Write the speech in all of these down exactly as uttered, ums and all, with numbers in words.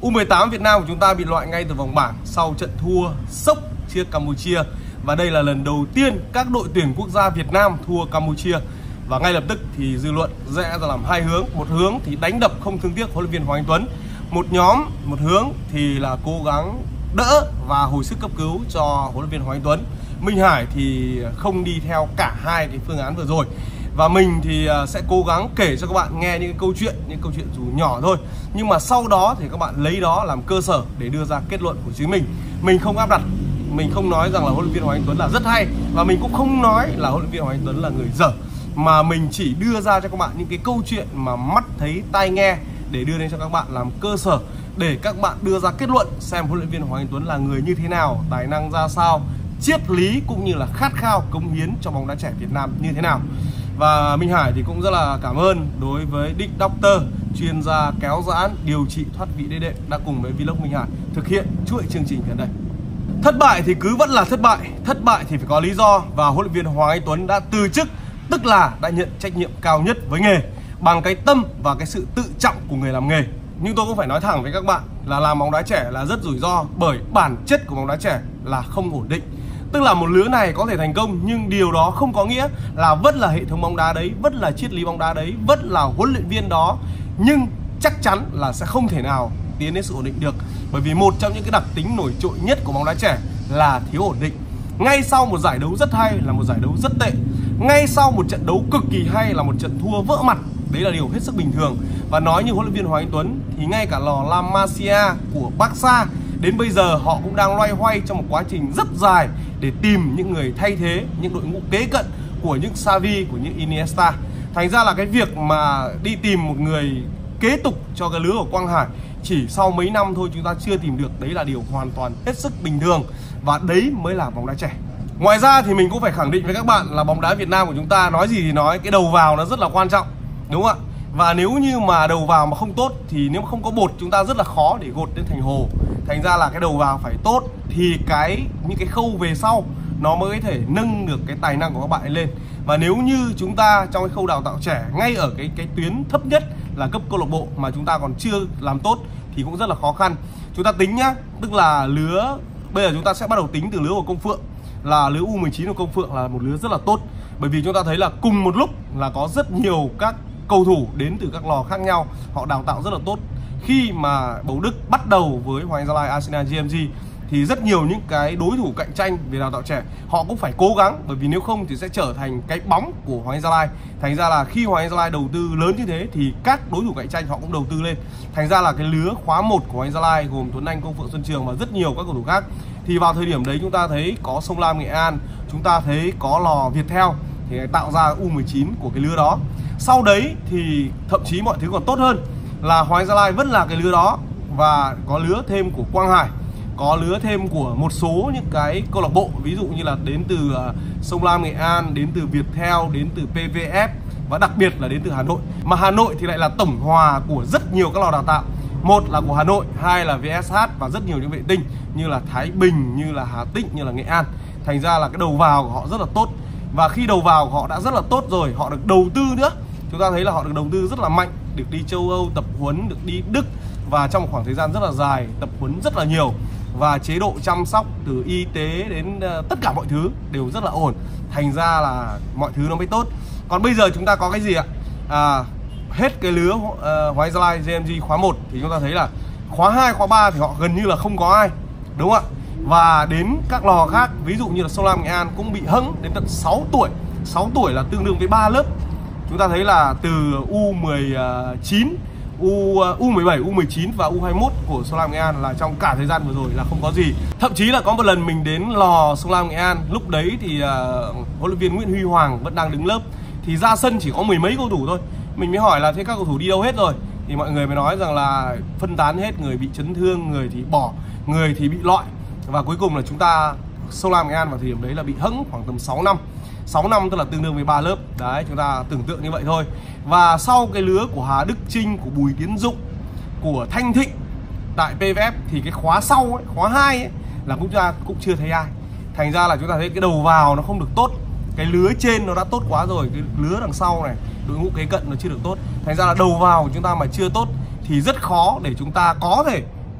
U mười tám Việt Nam của chúng ta bị loại ngay từ vòng bảng sau trận thua sốc trước Campuchia. Và đây là lần đầu tiên các đội tuyển quốc gia Việt Nam thua Campuchia. Và ngay lập tức thì dư luận rẽ ra làm hai hướng. Một hướng thì đánh đập không thương tiếc huấn luyện viên Hoàng Anh Tuấn. Một nhóm, một hướng thì là cố gắng đỡ và hồi sức cấp cứu cho huấn luyện viên Hoàng Anh Tuấn. Minh Hải thì không đi theo cả hai cái phương án vừa rồi. Và mình thì sẽ cố gắng kể cho các bạn nghe những cái câu chuyện, những câu chuyện dù nhỏ thôi. Nhưng mà sau đó thì các bạn lấy đó làm cơ sở để đưa ra kết luận của chính mình. Mình không áp đặt, mình không nói rằng là huấn luyện viên Hoàng Anh Tuấn là rất hay. Và mình cũng không nói là huấn luyện viên Hoàng Anh Tuấn là người dở. Mà mình chỉ đưa ra cho các bạn những cái câu chuyện mà mắt thấy tai nghe để đưa đến cho các bạn làm cơ sở để các bạn đưa ra kết luận xem huấn luyện viên Hoàng Anh Tuấn là người như thế nào, tài năng ra sao, triết lý cũng như là khát khao cống hiến cho bóng đá trẻ Việt Nam như thế nào. Và Minh Hải thì cũng rất là cảm ơn đối với Dick Doctor, chuyên gia kéo giãn, điều trị thoát vị đế đệm đã cùng với Vlog Minh Hải thực hiện chuỗi chương trình gần đây. Thất bại thì cứ vẫn là thất bại, thất bại thì phải có lý do, và huấn luyện viên Hoàng Anh Tuấn đã từ chức, tức là đã nhận trách nhiệm cao nhất với nghề bằng cái tâm và cái sự tự trọng của người làm nghề. Nhưng tôi cũng phải nói thẳng với các bạn là làm bóng đá trẻ là rất rủi ro, bởi bản chất của bóng đá trẻ là không ổn định. Tức là một lứa này có thể thành công, nhưng điều đó không có nghĩa là vẫn là hệ thống bóng đá đấy, vẫn là triết lý bóng đá đấy, vẫn là huấn luyện viên đó, nhưng chắc chắn là sẽ không thể nào tiến đến sự ổn định được. Bởi vì một trong những cái đặc tính nổi trội nhất của bóng đá trẻ là thiếu ổn định. Ngay sau một giải đấu rất hay là một giải đấu rất tệ, ngay sau một trận đấu cực kỳ hay là một trận thua vỡ mặt. Đấy là điều hết sức bình thường. Và nói như huấn luyện viên Hoàng Anh Tuấn thì ngay cả lò La Masia của Barca đến bây giờ họ cũng đang loay hoay trong một quá trình rất dài để tìm những người thay thế, những đội ngũ kế cận của những Xavi, của những Iniesta. Thành ra là cái việc mà đi tìm một người kế tục cho cái lứa của Quang Hải chỉ sau mấy năm thôi chúng ta chưa tìm được, đấy là điều hoàn toàn hết sức bình thường. Và đấy mới là bóng đá trẻ. Ngoài ra thì mình cũng phải khẳng định với các bạn là bóng đá Việt Nam của chúng ta, nói gì thì nói, cái đầu vào nó rất là quan trọng, đúng không ạ? Và nếu như mà đầu vào mà không tốt thì nếu mà không có bột chúng ta rất là khó để gột lên thành hồ. Thành ra là cái đầu vào phải tốt thì cái những cái khâu về sau nó mới có thể nâng được cái tài năng của các bạn ấy lên. Và nếu như chúng ta trong cái khâu đào tạo trẻ ngay ở cái cái tuyến thấp nhất là cấp câu lạc bộ mà chúng ta còn chưa làm tốt thì cũng rất là khó khăn. Chúng ta tính nhá, tức là lứa bây giờ chúng ta sẽ bắt đầu tính từ lứa của Công Phượng, là lứa U mười chín của Công Phượng là một lứa rất là tốt. Bởi vì chúng ta thấy là cùng một lúc là có rất nhiều các cầu thủ đến từ các lò khác nhau, họ đào tạo rất là tốt. Khi mà Bầu Đức bắt đầu với Hoàng Anh Gia Lai, Arsenal, giê em giê thì rất nhiều những cái đối thủ cạnh tranh về đào tạo trẻ họ cũng phải cố gắng, bởi vì nếu không thì sẽ trở thành cái bóng của Hoàng Anh Gia Lai. Thành ra là khi Hoàng Anh Gia Lai đầu tư lớn như thế thì các đối thủ cạnh tranh họ cũng đầu tư lên. Thành ra là cái lứa khóa một của Hoàng Anh Gia Lai gồm Tuấn Anh, Công Phượng, Xuân Trường và rất nhiều các cầu thủ khác. Thì vào thời điểm đấy chúng ta thấy có Sông Lam Nghệ An, chúng ta thấy có lò Viettel thì tạo ra U mười chín của cái lứa đó. Sau đấy thì thậm chí mọi thứ còn tốt hơn là Hoàng Anh Gia Lai vẫn là cái lứa đó, và có lứa thêm của Quang Hải, có lứa thêm của một số những cái câu lạc bộ, ví dụ như là đến từ uh, Sông Lam Nghệ An, đến từ Viettel, đến từ pê vê ép và đặc biệt là đến từ Hà Nội. Mà Hà Nội thì lại là tổng hòa của rất nhiều các lò đào tạo. Một là của Hà Nội, hai là vê ét hát và rất nhiều những vệ tinh như là Thái Bình, như là Hà Tĩnh, như là Nghệ An. Thành ra là cái đầu vào của họ rất là tốt. Và khi đầu vào của họ đã rất là tốt rồi, họ được đầu tư nữa. Chúng ta thấy là họ được đầu tư rất là mạnh, được đi châu Âu tập huấn, được đi Đức, và trong một khoảng thời gian rất là dài tập huấn rất là nhiều, và chế độ chăm sóc từ y tế đến uh, tất cả mọi thứ đều rất là ổn. Thành ra là mọi thứ nó mới tốt. Còn bây giờ chúng ta có cái gì ạ? À, hết cái lứa uh, Hoàng Anh Gia Lai, giê em giê khóa một thì chúng ta thấy là khóa hai, khóa ba thì họ gần như là không có ai, đúng không ạ? Và đến các lò khác, ví dụ như là Sông Lam Nghệ An cũng bị hẫng đến tận sáu tuổi. sáu tuổi là tương đương với ba lớp. Chúng ta thấy là từ U mười chín, U, U mười bảy, U mười chín và U hai mươi mốt của Sông Lam Nghệ An là trong cả thời gian vừa rồi là không có gì. Thậm chí là có một lần mình đến lò Sông Lam Nghệ An, lúc đấy thì uh, huấn luyện viên Nguyễn Huy Hoàng vẫn đang đứng lớp, thì ra sân chỉ có mười mấy cầu thủ thôi. Mình mới hỏi là thế các cầu thủ đi đâu hết rồi, thì mọi người mới nói rằng là phân tán hết, người bị chấn thương, người thì bỏ, người thì bị loại. Và cuối cùng là chúng ta Sông Lam Nghệ An vào thời điểm đấy là bị hẫng khoảng tầm sáu năm. sáu năm tức là tương đương với ba lớp. Đấy, chúng ta tưởng tượng như vậy thôi. Và sau cái lứa của Hà Đức Chinh, của Bùi Tiến Dụng, của Thanh Thịnh tại pê vê ép thì cái khóa sau ấy, khóa hai ấy, là chúng ta cũng chưa thấy ai. Thành ra là chúng ta thấy cái đầu vào nó không được tốt. Cái lứa trên nó đã tốt quá rồi, cái lứa đằng sau này, đội ngũ kế cận nó chưa được tốt. Thành ra là đầu vào của chúng ta mà chưa tốt thì rất khó để chúng ta có thể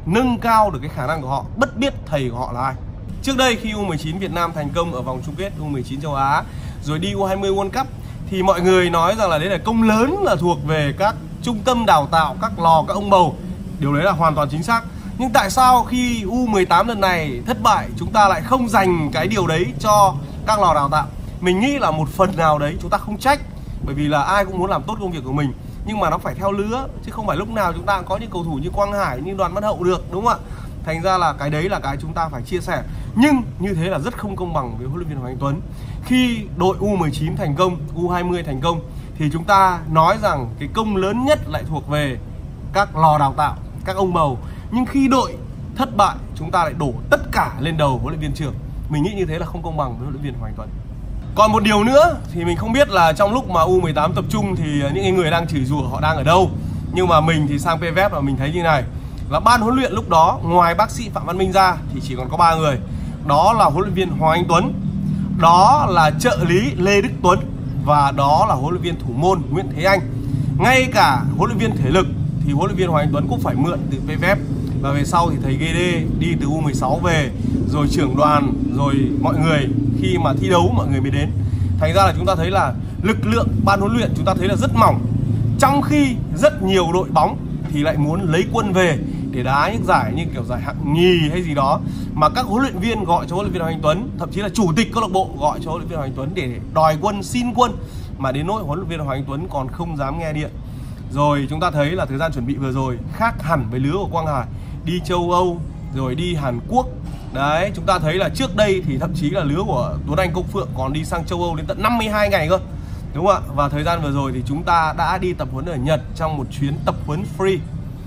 nâng cao được cái khả năng của họ, bất biết thầy của họ là ai. Trước đây khi U mười chín Việt Nam thành công ở vòng chung kết U mười chín châu Á, rồi đi U hai mươi World Cup, thì mọi người nói rằng là đấy là công lớn là thuộc về các trung tâm đào tạo, các lò, các ông bầu. Điều đấy là hoàn toàn chính xác. Nhưng tại sao khi U mười tám lần này thất bại, chúng ta lại không dành cái điều đấy cho các lò đào tạo? Mình nghĩ là một phần nào đấy chúng ta không trách, bởi vì là ai cũng muốn làm tốt công việc của mình, nhưng mà nó phải theo lứa, chứ không phải lúc nào chúng ta cũng có những cầu thủ như Quang Hải, như Đoàn Văn Hậu được, đúng không ạ? Thành ra là cái đấy là cái chúng ta phải chia sẻ. Nhưng như thế là rất không công bằng với huấn luyện viên Hoàng Anh Tuấn. Khi đội U mười chín thành công, U hai mươi thành công, thì chúng ta nói rằng cái công lớn nhất lại thuộc về các lò đào tạo, các ông bầu. Nhưng khi đội thất bại, chúng ta lại đổ tất cả lên đầu huấn luyện viên trưởng. Mình nghĩ như thế là không công bằng với huấn luyện viên Hoàng Anh Tuấn. Còn một điều nữa thì mình không biết là trong lúc mà U mười tám tập trung thì những người đang chửi rủa họ đang ở đâu. Nhưng mà mình thì sang pê vê ép và mình thấy như này, là ban huấn luyện lúc đó ngoài bác sĩ Phạm Văn Minh ra thì chỉ còn có ba người. Đó là huấn luyện viên Hoàng Anh Tuấn, đó là trợ lý Lê Đức Tuấn, và đó là huấn luyện viên thủ môn Nguyễn Thế Anh. Ngay cả huấn luyện viên thể lực thì huấn luyện viên Hoàng Anh Tuấn cũng phải mượn từ pê vê ép. Và về sau thì thầy giê đê đi từ U mười sáu về, rồi trưởng đoàn, rồi mọi người khi mà thi đấu mọi người mới đến. Thành ra là chúng ta thấy là lực lượng ban huấn luyện chúng ta thấy là rất mỏng. Trong khi rất nhiều đội bóng thì lại muốn lấy quân về để đá những giải như kiểu giải hạng nhì hay gì đó, mà các huấn luyện viên gọi cho huấn luyện viên Hoàng Anh Tuấn, thậm chí là chủ tịch câu lạc bộ gọi cho huấn luyện viên Hoàng Anh Tuấn để đòi quân, xin quân, mà đến nỗi huấn luyện viên Hoàng Anh Tuấn còn không dám nghe điện. Rồi chúng ta thấy là thời gian chuẩn bị vừa rồi khác hẳn với lứa của Quang Hải, đi châu Âu rồi đi Hàn Quốc. Đấy, chúng ta thấy là trước đây thì thậm chí là lứa của Tuấn Anh, Công Phượng còn đi sang châu Âu đến tận năm mươi hai ngày cơ, đúng không ạ? Và thời gian vừa rồi thì chúng ta đã đi tập huấn ở Nhật trong một chuyến tập huấn free.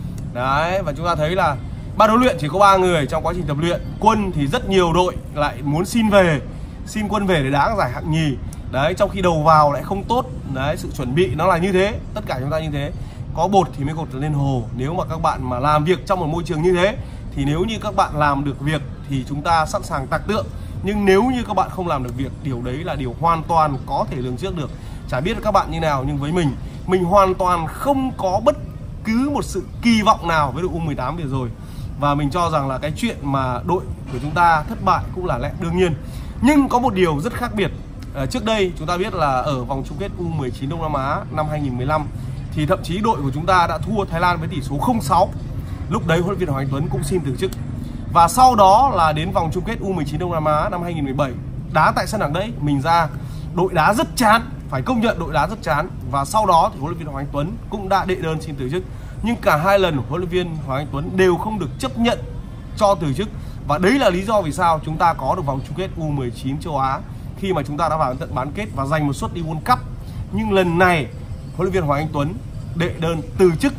Đấy, và chúng ta thấy là ban huấn luyện chỉ có ba người trong quá trình tập luyện. Quân thì rất nhiều đội lại muốn xin về, xin quân về để đá giải hạng nhì. Đấy, trong khi đầu vào lại không tốt. Đấy, sự chuẩn bị nó là như thế, tất cả chúng ta như thế. Có bột thì mới cột lên hồ. Nếu mà các bạn mà làm việc trong một môi trường như thế, thì nếu như các bạn làm được việc thì chúng ta sẵn sàng tạc tượng. Nhưng nếu như các bạn không làm được việc, điều đấy là điều hoàn toàn có thể lường trước được. Chả biết các bạn như nào, nhưng với mình, mình hoàn toàn không có bất cứ một sự kỳ vọng nào với đội U mười tám vừa rồi. Và mình cho rằng là cái chuyện mà đội của chúng ta thất bại cũng là lẽ đương nhiên. Nhưng có một điều rất khác biệt. à, Trước đây chúng ta biết là ở vòng chung kết U mười chín Đông Nam Á năm hai nghìn không trăm mười lăm thì thậm chí đội của chúng ta đã thua Thái Lan với tỷ số không sáu. Lúc đấy huấn luyện viên Hoàng Anh Tuấn cũng xin từ chức. Và sau đó là đến vòng chung kết U mười chín Đông Nam Á năm hai nghìn không trăm mười bảy, đá tại sân Hàng Đẫy, mình ra đội đá rất chán, phải công nhận đội đá rất chán. Và sau đó thì huấn luyện viên Hoàng Anh Tuấn cũng đã đệ đơn xin từ chức. Nhưng cả hai lần huấn luyện viên Hoàng Anh Tuấn đều không được chấp nhận cho từ chức. Và đấy là lý do vì sao chúng ta có được vòng chung kết U mười chín châu Á, khi mà chúng ta đã vào tận bán kết và giành một suất đi World Cup. Nhưng lần này huấn luyện viên Hoàng Anh Tuấn đệ đơn từ chức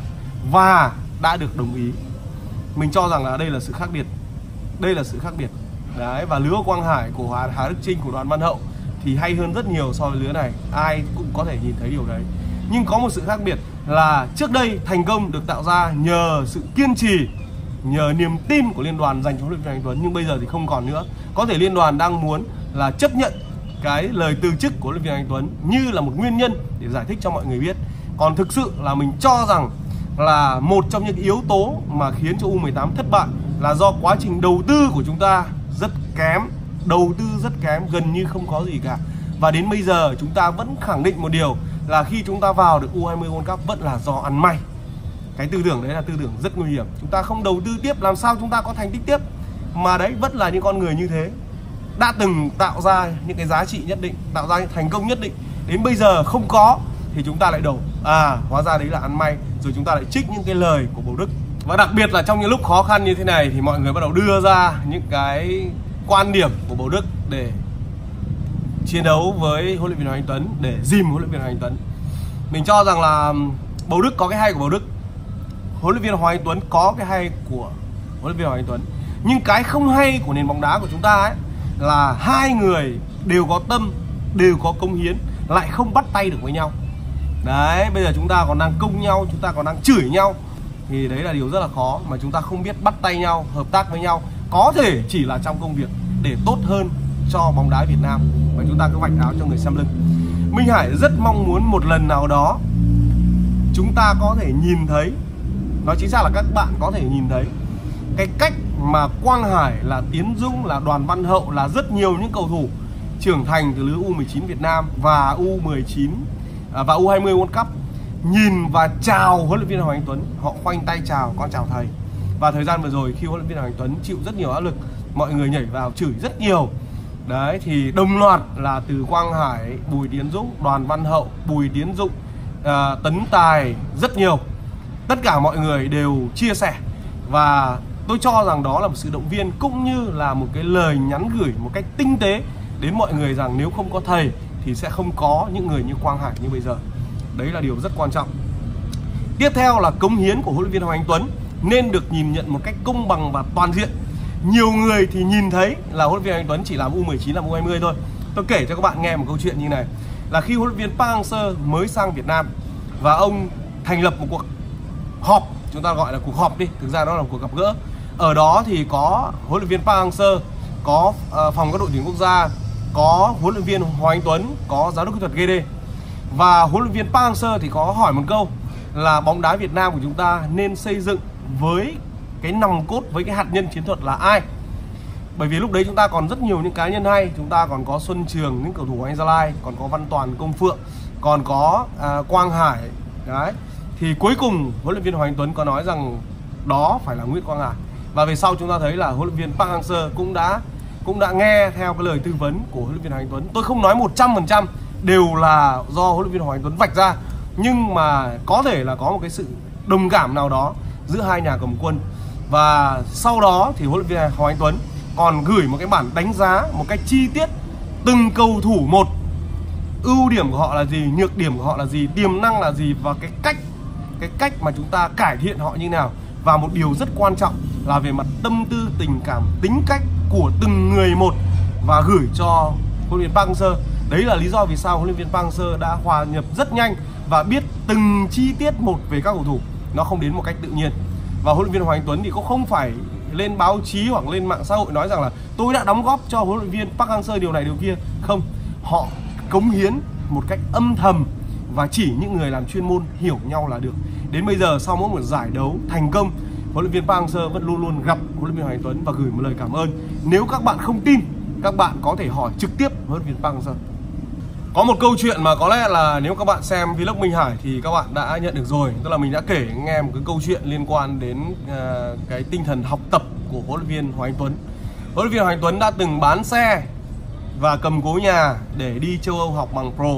và đã được đồng ý. Mình cho rằng là đây là sự khác biệt. Đây là sự khác biệt. Đấy, và lứa Quang Hải của Hà, Hà Đức Chinh, của Đoàn Văn Hậu thì hay hơn rất nhiều so với lứa này. Ai cũng có thể nhìn thấy điều đấy. Nhưng có một sự khác biệt là trước đây thành công được tạo ra nhờ sự kiên trì, nhờ niềm tin của liên đoàn dành cho huấn luyện viên Hoàng Anh Tuấn. Nhưng bây giờ thì không còn nữa. Có thể liên đoàn đang muốn là chấp nhận cái lời từ chức của huấn luyện viên Hoàng Anh Tuấn như là một nguyên nhân để giải thích cho mọi người biết. Còn thực sự là mình cho rằng là một trong những yếu tố mà khiến cho U mười tám thất bại là do quá trình đầu tư của chúng ta rất kém. Đầu tư rất kém, gần như không có gì cả. Và đến bây giờ chúng ta vẫn khẳng định một điều là khi chúng ta vào được U hai mươi World Cup vẫn là do ăn may. Cái tư tưởng đấy là tư tưởng rất nguy hiểm. Chúng ta không đầu tư tiếp, làm sao chúng ta có thành tích tiếp? Mà đấy vẫn là những con người như thế, đã từng tạo ra những cái giá trị nhất định, tạo ra những thành công nhất định, đến bây giờ không có thì chúng ta lại đổ. À, hóa ra đấy là ăn may. Rồi chúng ta lại trích những cái lời của Bầu Đức. Và đặc biệt là trong những lúc khó khăn như thế này thì mọi người bắt đầu đưa ra những cái quan điểm của Bầu Đức để chiến đấu với huấn luyện viên Hoàng Anh Tuấn, để dìm huấn luyện viên Hoàng Anh Tuấn. Mình cho rằng là Bầu Đức có cái hay của Bầu Đức, huấn luyện viên Hoàng Anh Tuấn có cái hay của huấn luyện viên Hoàng Anh Tuấn. Nhưng cái không hay của nền bóng đá của chúng ta ấy là hai người đều có tâm, đều có công hiến, lại không bắt tay được với nhau. Đấy, bây giờ chúng ta còn đang công nhau, chúng ta còn đang chửi nhau, thì đấy là điều rất là khó. Mà chúng ta không biết bắt tay nhau, hợp tác với nhau, có thể chỉ là trong công việc để tốt hơn cho bóng đá Việt Nam. Và chúng ta cứ vạch áo cho người xem lưng. Minh Hải rất mong muốn một lần nào đó chúng ta có thể nhìn thấy, nói chính xác là các bạn có thể nhìn thấy cái cách mà Quang Hải, là Tiến Dũng, là Đoàn Văn Hậu, là rất nhiều những cầu thủ trưởng thành từ lứa U mười chín Việt Nam và U mười chín và U hai mươi World Cup nhìn và chào huấn luyện viên Hoàng Anh Tuấn, họ khoanh tay chào, con chào thầy. Và thời gian vừa rồi khi huấn luyện viên Hoàng Anh Tuấn chịu rất nhiều áp lực, mọi người nhảy vào chửi rất nhiều. Đấy thì đồng loạt là từ Quang Hải, Bùi Tiến Dũng, Đoàn Văn Hậu, Bùi Tiến Dũng, à, Tấn Tài, rất nhiều. Tất cả mọi người đều chia sẻ và tôi cho rằng đó là một sự động viên cũng như là một cái lời nhắn gửi một cách tinh tế đến mọi người rằng nếu không có thầy thì sẽ không có những người như Quang Hải như bây giờ. Đấy là điều rất quan trọng. Tiếp theo là cống hiến của huấn luyện viên Hoàng Anh Tuấn nên được nhìn nhận một cách công bằng và toàn diện. Nhiều người thì nhìn thấy là huấn luyện viên Hoàng Anh Tuấn chỉ làm U mười chín, làm U hai mươi thôi. Tôi kể cho các bạn nghe một câu chuyện như này. Là khi huấn luyện viên Park Hang-seo mới sang Việt Nam và ông thành lập một cuộc họp, chúng ta gọi là cuộc họp đi, thực ra đó là một cuộc gặp gỡ. Ở đó thì có huấn luyện viên Park Hang-seo, có uh, phòng các đội tuyển quốc gia, có huấn luyện viên Hoàng Anh Tuấn, có giám đốc kỹ thuật giê đê. Và huấn luyện viên Park Hang-seo thì có hỏi một câu là bóng đá Việt Nam của chúng ta nên xây dựng với cái nòng cốt, với cái hạt nhân chiến thuật là ai? Bởi vì lúc đấy chúng ta còn rất nhiều những cá nhân hay, chúng ta còn có Xuân Trường, những cầu thủ Anh Gia Lai, còn có Văn Toàn, Công Phượng, còn có à, Quang Hải. Đấy. Thì cuối cùng huấn luyện viên Hoàng Anh Tuấn có nói rằng đó phải là Nguyễn Quang Hải. Và về sau chúng ta thấy là huấn luyện viên Park Hang-seo cũng đã cũng đã nghe theo cái lời tư vấn của huấn luyện viên Hoàng Anh Tuấn. Tôi không nói một trăm phần trăm đều là do huấn luyện viên Hoàng Anh Tuấn vạch ra, nhưng mà có thể là có một cái sự đồng cảm nào đó giữa hai nhà cầm quân. Và sau đó thì huấn luyện viên Hoàng Anh Tuấn còn gửi một cái bản đánh giá một cách chi tiết từng cầu thủ một, ưu điểm của họ là gì, nhược điểm của họ là gì, tiềm năng là gì, và cái cách cái cách mà chúng ta cải thiện họ như nào. Và một điều rất quan trọng là về mặt tâm tư, tình cảm, tính cách của từng người một, và gửi cho huấn luyện viên Park Hang-seo. Đấy là lý do vì sao huấn luyện viên Park Hang-seo đã hòa nhập rất nhanh và biết từng chi tiết một về các cầu thủ, nó không đến một cách tự nhiên. Và huấn luyện viên Hoàng Anh Tuấn thì cũng không phải lên báo chí hoặc lên mạng xã hội nói rằng là tôi đã đóng góp cho huấn luyện viên Park Hang-seo điều này điều kia. Không, họ cống hiến một cách âm thầm và chỉ những người làm chuyên môn hiểu nhau là được. Đến bây giờ sau mỗi một giải đấu thành công, huấn luyện viên Park Hang-seo vẫn luôn luôn gặp huấn luyện viên Hoàng Anh Tuấn và gửi một lời cảm ơn. Nếu các bạn không tin, các bạn có thể hỏi trực tiếp huấn luyện viên Park Hang-seo. Có một câu chuyện mà có lẽ là nếu các bạn xem vlog Minh Hải thì các bạn đã nhận được rồi. Tức là mình đã kể nghe một cái câu chuyện liên quan đến uh, cái tinh thần học tập của huấn luyện viên Hoàng Anh Tuấn. Huấn luyện viên Hoàng Anh Tuấn đã từng bán xe và cầm cố nhà để đi châu Âu học bằng pro.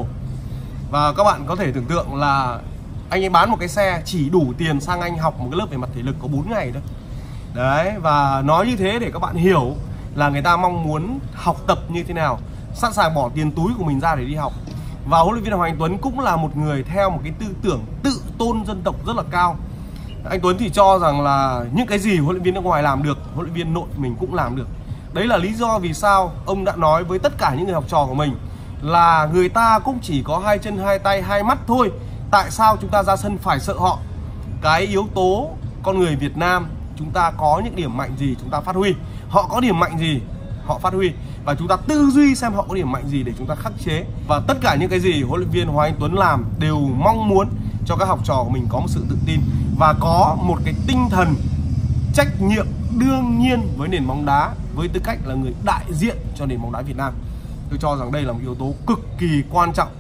Và các bạn có thể tưởng tượng là anh ấy bán một cái xe chỉ đủ tiền sang Anh học một cái lớp về mặt thể lực có bốn ngày thôi. Đấy, và nói như thế để các bạn hiểu là người ta mong muốn học tập như thế nào, sẵn sàng bỏ tiền túi của mình ra để đi học. Và huấn luyện viên Hoàng Anh Tuấn cũng là một người theo một cái tư tưởng tự tôn dân tộc rất là cao. Anh Tuấn thì cho rằng là những cái gì huấn luyện viên nước ngoài làm được, huấn luyện viên nội mình cũng làm được. Đấy là lý do vì sao ông đã nói với tất cả những người học trò của mình là người ta cũng chỉ có hai chân, hai tay, hai mắt thôi. Tại sao chúng ta ra sân phải sợ họ? Cái yếu tố con người Việt Nam, chúng ta có những điểm mạnh gì chúng ta phát huy, họ có điểm mạnh gì họ phát huy, và chúng ta tư duy xem họ có điểm mạnh gì để chúng ta khắc chế. Và tất cả những cái gì huấn luyện viên Hoàng Anh Tuấn làm đều mong muốn cho các học trò của mình có một sự tự tin và có một cái tinh thần trách nhiệm đương nhiên với nền bóng đá, với tư cách là người đại diện cho nền bóng đá Việt Nam. Tôi cho rằng đây là một yếu tố cực kỳ quan trọng.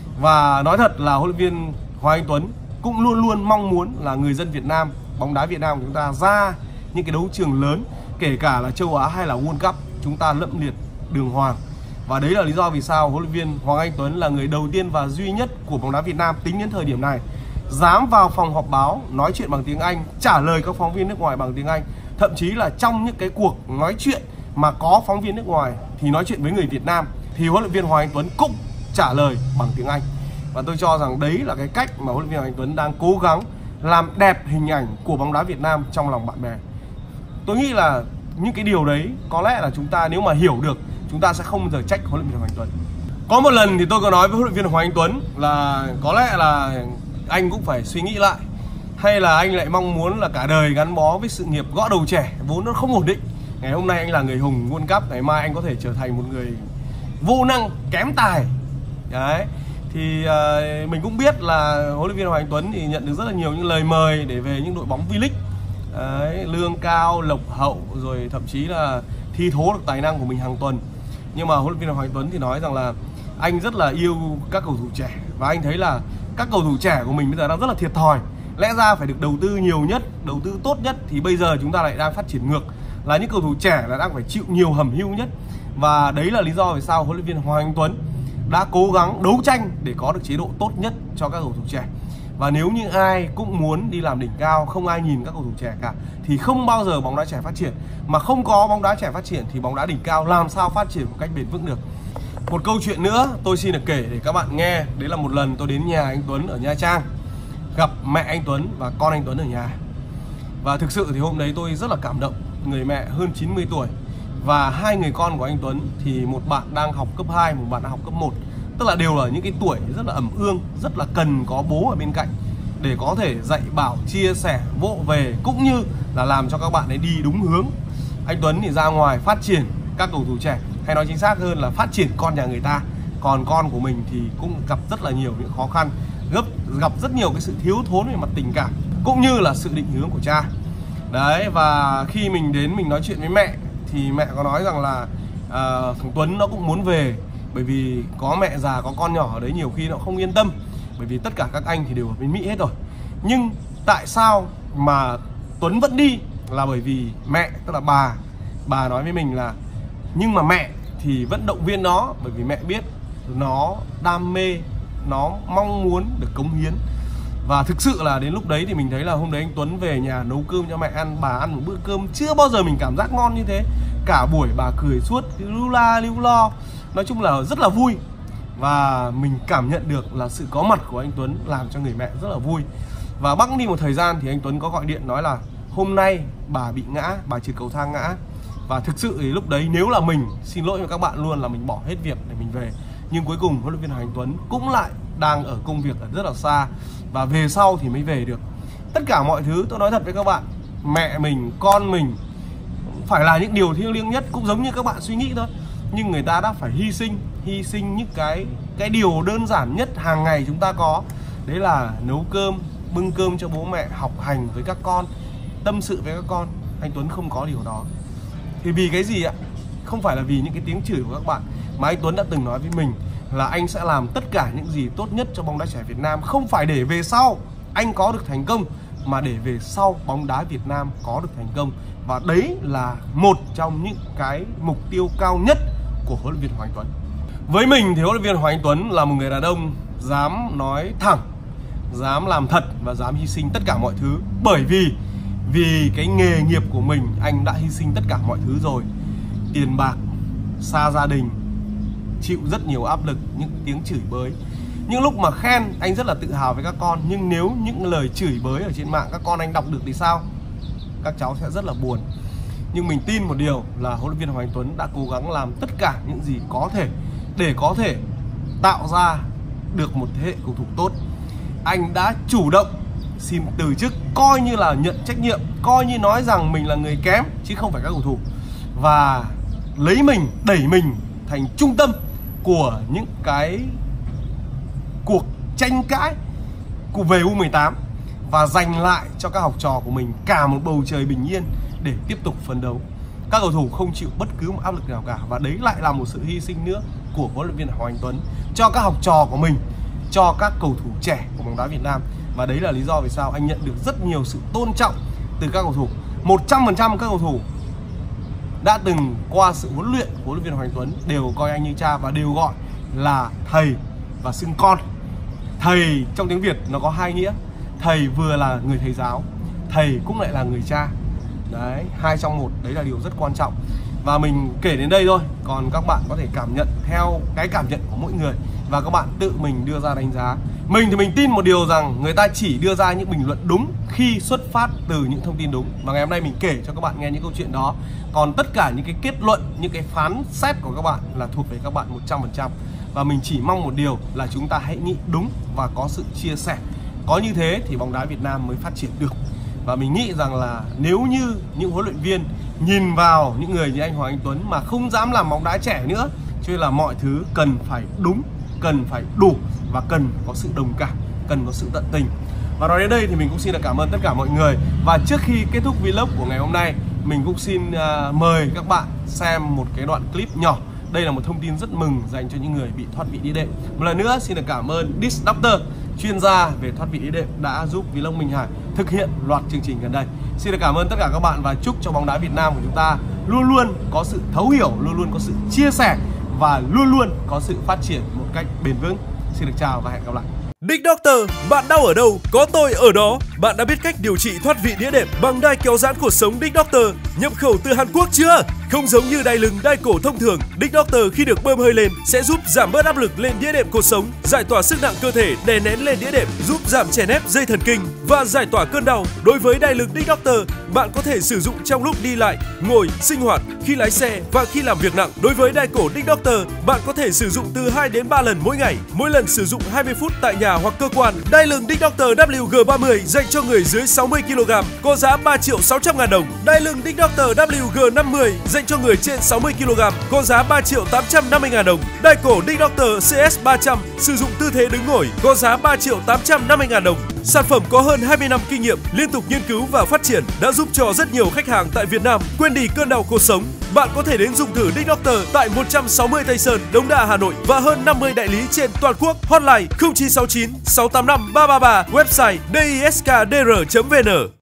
Và nói thật là huấn luyện viên Hoàng Anh Tuấn cũng luôn luôn mong muốn là người dân Việt Nam, bóng đá Việt Nam của chúng ta ra những cái đấu trường lớn, kể cả là châu Á hay là World Cup, chúng ta lẫm liệt đường hoàng. Và đấy là lý do vì sao huấn luyện viên Hoàng Anh Tuấn là người đầu tiên và duy nhất của bóng đá Việt Nam tính đến thời điểm này dám vào phòng họp báo nói chuyện bằng tiếng Anh, trả lời các phóng viên nước ngoài bằng tiếng Anh. Thậm chí là trong những cái cuộc nói chuyện mà có phóng viên nước ngoài thì nói chuyện với người Việt Nam thì huấn luyện viên Hoàng Anh Tuấn cũng trả lời bằng tiếng Anh. Và tôi cho rằng đấy là cái cách mà huấn luyện viên Hoàng Anh Tuấn đang cố gắng làm đẹp hình ảnh của bóng đá Việt Nam trong lòng bạn bè. Tôi nghĩ là những cái điều đấy có lẽ là chúng ta nếu mà hiểu được, chúng ta sẽ không bao giờ trách huấn luyện viên Hoàng Anh Tuấn. Có một lần thì tôi có nói với huấn luyện viên Hoàng Anh Tuấn là có lẽ là anh cũng phải suy nghĩ lại, hay là anh lại mong muốn là cả đời gắn bó với sự nghiệp gõ đầu trẻ vốn nó không ổn định. Ngày hôm nay anh là người hùng World Cup, ngày mai anh có thể trở thành một người vô năng, kém tài. Đấy. Thì uh, mình cũng biết là huấn luyện viên Hoàng Anh Tuấn thì nhận được rất là nhiều những lời mời để về những đội bóng V-League. Đấy, lương cao, lộc hậu, rồi thậm chí là thi thố được tài năng của mình hàng tuần. Nhưng mà huấn luyện viên Hoàng Anh Tuấn thì nói rằng là anh rất là yêu các cầu thủ trẻ, và anh thấy là các cầu thủ trẻ của mình bây giờ đang rất là thiệt thòi. Lẽ ra phải được đầu tư nhiều nhất, đầu tư tốt nhất, thì bây giờ chúng ta lại đang phát triển ngược, là những cầu thủ trẻ là đang phải chịu nhiều hầm hưu nhất. Và đấy là lý do vì sao huấn luyện viên Hoàng Anh Tuấn đã cố gắng đấu tranh để có được chế độ tốt nhất cho các cầu thủ trẻ. Và nếu như ai cũng muốn đi làm đỉnh cao, không ai nhìn các cầu thủ trẻ cả, thì không bao giờ bóng đá trẻ phát triển. Mà không có bóng đá trẻ phát triển thì bóng đá đỉnh cao làm sao phát triển một cách bền vững được. Một câu chuyện nữa tôi xin được kể để các bạn nghe. Đấy là một lần tôi đến nhà anh Tuấn ở Nha Trang, gặp mẹ anh Tuấn và con anh Tuấn ở nhà. Và thực sự thì hôm đấy tôi rất là cảm động. Người mẹ hơn chín mươi tuổi và hai người con của anh Tuấn thì một bạn đang học cấp hai, một bạn đang học cấp một. Tức là đều là những cái tuổi rất là ẩm ương, rất là cần có bố ở bên cạnh để có thể dạy bảo, chia sẻ, vỗ về, cũng như là làm cho các bạn ấy đi đúng hướng. Anh Tuấn thì ra ngoài phát triển các cầu thủ trẻ, hay nói chính xác hơn là phát triển con nhà người ta. Còn con của mình thì cũng gặp rất là nhiều những khó khăn, gấp gặp rất nhiều cái sự thiếu thốn về mặt tình cảm, cũng như là sự định hướng của cha. Đấy, và khi mình đến mình nói chuyện với mẹ thì mẹ có nói rằng là à, thằng Tuấn nó cũng muốn về, bởi vì có mẹ già có con nhỏ ở đấy nhiều khi nó không yên tâm, bởi vì tất cả các anh thì đều ở bên Mỹ hết rồi. Nhưng tại sao mà Tuấn vẫn đi là bởi vì mẹ, tức là bà bà nói với mình là nhưng mà mẹ thì vẫn động viên nó, bởi vì mẹ biết nó đam mê, nó mong muốn được cống hiến. Và thực sự là đến lúc đấy thì mình thấy là hôm đấy anh Tuấn về nhà nấu cơm cho mẹ ăn, bà ăn một bữa cơm chưa bao giờ mình cảm giác ngon như thế. Cả buổi bà cười suốt, lưu la lưu lo, nói chung là rất là vui. Và mình cảm nhận được là sự có mặt của anh Tuấn làm cho người mẹ rất là vui. Và bẵng đi một thời gian thì anh Tuấn có gọi điện nói là hôm nay bà bị ngã, bà trượt cầu thang ngã. Và thực sự thì lúc đấy nếu là mình, xin lỗi với các bạn luôn, là mình bỏ hết việc để mình về. Nhưng cuối cùng huấn luyện viên Hoàng Anh Tuấn cũng lại đang ở công việc ở rất là xa, và về sau thì mới về được. Tất cả mọi thứ tôi nói thật với các bạn, mẹ mình, con mình phải là những điều thiêng liêng nhất, cũng giống như các bạn suy nghĩ thôi. Nhưng người ta đã phải hy sinh, hy sinh những cái cái điều đơn giản nhất hàng ngày chúng ta có. Đấy là nấu cơm, bưng cơm cho bố mẹ, học hành với các con, tâm sự với các con. Anh Tuấn không có điều đó. Thì vì cái gì ạ? Không phải là vì những cái tiếng chửi của các bạn, mà anh Tuấn đã từng nói với mình là anh sẽ làm tất cả những gì tốt nhất cho bóng đá trẻ Việt Nam. Không phải để về sau anh có được thành công, mà để về sau bóng đá Việt Nam có được thành công. Và đấy là một trong những cái mục tiêu cao nhất của huấn luyện viên Hoàng Anh Tuấn. Với mình thì huấn luyện viên Hoàng Anh Tuấn là một người đàn ông dám nói thẳng, dám làm thật và dám hy sinh tất cả mọi thứ. Bởi vì Vì cái nghề nghiệp của mình, anh đã hy sinh tất cả mọi thứ rồi. Tiền bạc, xa gia đình, chịu rất nhiều áp lực, những tiếng chửi bới. Những lúc mà khen anh rất là tự hào với các con, nhưng nếu những lời chửi bới ở trên mạng các con anh đọc được thì sao? Các cháu sẽ rất là buồn. Nhưng mình tin một điều là huấn luyện viên Hoàng Anh Tuấn đã cố gắng làm tất cả những gì có thể để có thể tạo ra được một thế hệ cầu thủ tốt. Anh đã chủ động xin từ chức, coi như là nhận trách nhiệm, coi như nói rằng mình là người kém chứ không phải các cầu thủ, và lấy mình, đẩy mình thành trung tâm của những cái cuộc tranh cãi của về U mười tám, và dành lại cho các học trò của mình cả một bầu trời bình yên để tiếp tục phấn đấu. Các cầu thủ không chịu bất cứ một áp lực nào cả, và đấy lại là một sự hy sinh nữa của huấn luyện viên Hoàng Anh Tuấn cho các học trò của mình, cho các cầu thủ trẻ của bóng đá Việt Nam. Và đấy là lý do vì sao anh nhận được rất nhiều sự tôn trọng từ các cầu thủ. một trăm phần trăm các cầu thủ đã từng qua sự huấn luyện của huấn luyện viên Hoàng Anh Tuấn đều coi anh như cha, và đều gọi là thầy và xưng con. Thầy trong tiếng Việt nó có hai nghĩa. Thầy vừa là người thầy giáo, thầy cũng lại là người cha. Đấy, hai trong một, đấy là điều rất quan trọng. Và mình kể đến đây thôi, còn các bạn có thể cảm nhận theo cái cảm nhận của mỗi người, và các bạn tự mình đưa ra đánh giá. Mình thì mình tin một điều rằng người ta chỉ đưa ra những bình luận đúng khi xuất phát từ những thông tin đúng. Và ngày hôm nay mình kể cho các bạn nghe những câu chuyện đó. Còn tất cả những cái kết luận, những cái phán xét của các bạn là thuộc về các bạn một trăm phần trăm. Và mình chỉ mong một điều là chúng ta hãy nghĩ đúng và có sự chia sẻ. Có như thế thì bóng đá Việt Nam mới phát triển được. Và mình nghĩ rằng là nếu như những huấn luyện viên nhìn vào những người như anh Hoàng Anh Tuấn mà không dám làm bóng đá trẻ nữa, cho nên là mọi thứ cần phải đúng, cần phải đủ, và cần có sự đồng cảm, cần có sự tận tình. Và nói đến đây thì mình cũng xin được cảm ơn tất cả mọi người. Và trước khi kết thúc vlog của ngày hôm nay, mình cũng xin uh, mời các bạn xem một cái đoạn clip nhỏ. Đây là một thông tin rất mừng dành cho những người bị thoát vị đĩa đệm. Một lần nữa xin được cảm ơn Disc Doctor, chuyên gia về thoát vị đĩa đệm, đã giúp Vlog Minh Hải thực hiện loạt chương trình gần đây. Xin được cảm ơn tất cả các bạn và chúc cho bóng đá Việt Nam của chúng ta luôn luôn có sự thấu hiểu, luôn luôn có sự chia sẻ và luôn luôn có sự phát triển một cách bền vững. Xin được chào và hẹn gặp lại. Disc Doctor, bạn đau ở đâu, có tôi ở đó. Bạn đã biết cách điều trị thoát vị đĩa đệm bằng đai kéo giãn cột sống Disc Doctor nhập khẩu từ Hàn Quốc chưa? Không giống như đai lưng, đai cổ thông thường, Disc Doctor khi được bơm hơi lên sẽ giúp giảm bớt áp lực lên đĩa đệm cột sống, giải tỏa sức nặng cơ thể đè nén lên đĩa đệm, giúp giảm chèn ép dây thần kinh và giải tỏa cơn đau. Đối với đai lưng Disc Doctor, bạn có thể sử dụng trong lúc đi lại, ngồi, sinh hoạt, khi lái xe và khi làm việc nặng. Đối với đai cổ Disc Doctor, bạn có thể sử dụng từ hai đến ba lần mỗi ngày, mỗi lần sử dụng hai mươi phút tại nhà hoặc cơ quan. Đai lưng Disc Doctor W G ba mươi dành cho người dưới sáu mươi ki lô gam có giá ba triệu sáu trăm ngàn đồng. Đai lưng Disc Doctor W G năm mươi dành cho người trên sáu mươi ki lô gam có giá ba triệu tám trăm năm mươi ngàn đồng. Đai cổ Disc Doctor C S ba trăm sử dụng tư thế đứng ngồi có giá ba triệu tám trăm năm mươi ngàn đồng. Sản phẩm có hơn hai mươi năm kinh nghiệm liên tục nghiên cứu và phát triển đã giúp cho rất nhiều khách hàng tại Việt Nam quên đi cơn đau cột sống. Bạn có thể đến dùng thử Disc Doctor tại một trăm sáu mươi Tây Sơn, Đống Đa, Hà Nội và hơn năm mươi đại lý trên toàn quốc. Hotline không chín sáu chín sáu tám năm ba ba ba, website diskdr chấm vn.